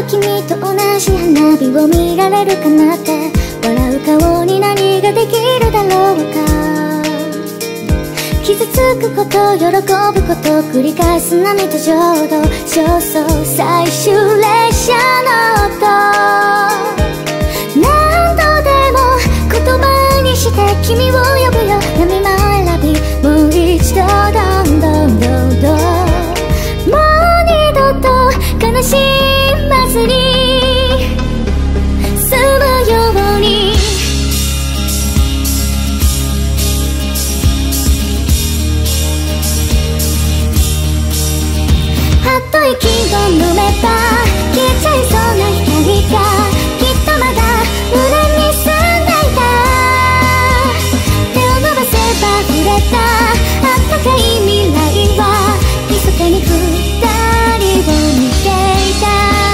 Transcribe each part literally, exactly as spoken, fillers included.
君と同じ花火を見られるかなって、笑う顔に何ができるだろうか。傷つくこと喜ぶこと繰り返す涙ちょうどそうそう最終列車の音、何度でも言葉にして君を呼ぶよ。波間選びもう一度どんどんどんどん、もう二度と悲しまずに済むように。はっと息を飲めば消えちゃいそうな光がきっとまだ胸に住んでいた。手を伸ばせば触れたあったかい未来は密かに二人を見ていた。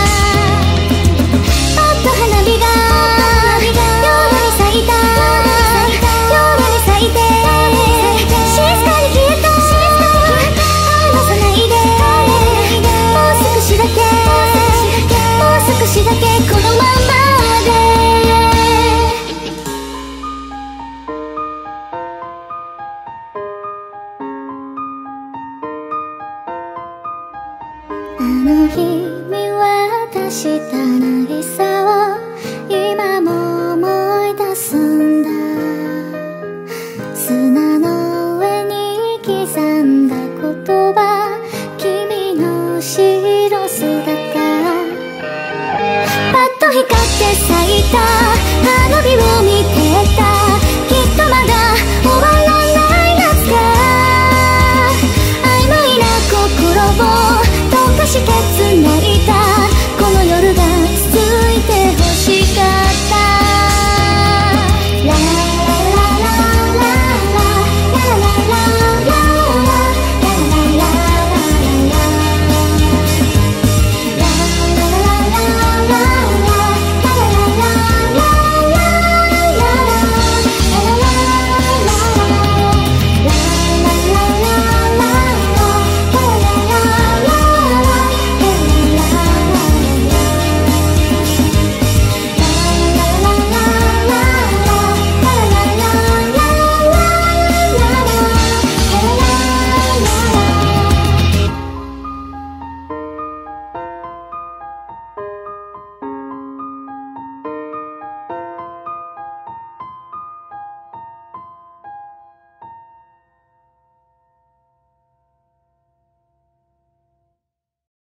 パッと花火が夜に咲いた、夜に咲いて静かに消えた。離さないで少しだけ、もう少しだけこのままで。あの日見渡した渚を今も思い出すんだ。砂の上に刻んだ言葉、君の白姿パッと光って咲いた